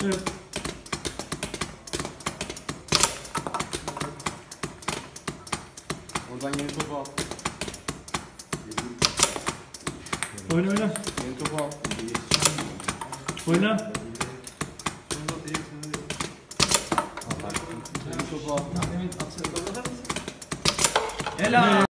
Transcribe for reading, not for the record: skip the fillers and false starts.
Evet. Oradan yeni topu al. Oyna. Yeni topu al. Oyna. Yeni topu al. Helal.